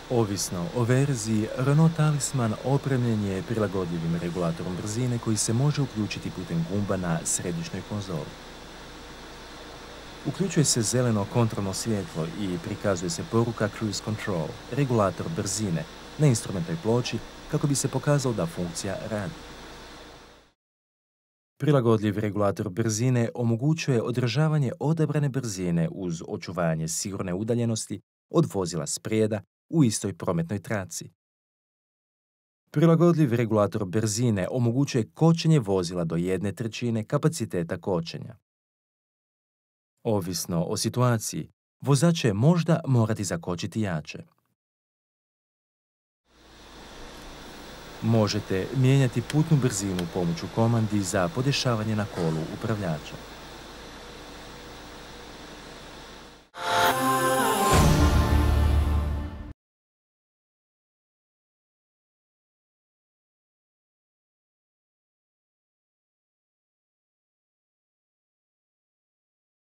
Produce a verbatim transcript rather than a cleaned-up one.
Ovisno o verziji, Renault Talisman opremljen je prilagodljivim regulatorom brzine koji se može uključiti putem gumba na središnjoj konzoli. Uključuje se zeleno kontrolno svjetlo i prikazuje se poruka Cruise Control, regulator brzine, na instrumentnoj ploči kako bi se pokazalo da funkcija radi. Prilagodljiv regulator brzine omogućuje održavanje odabrane brzine uz očuvanje sigurne udaljenosti od vozila sprijeda u istoj prometnoj traci. Prilagodljiv regulator brzine omogućuje kočenje vozila do jedne trećine kapaciteta kočenja. Ovisno o situaciji, vozač će možda morati zakočiti jače. Možete mijenjati putnu brzinu pomoću komandi za podešavanje na kolu upravljača.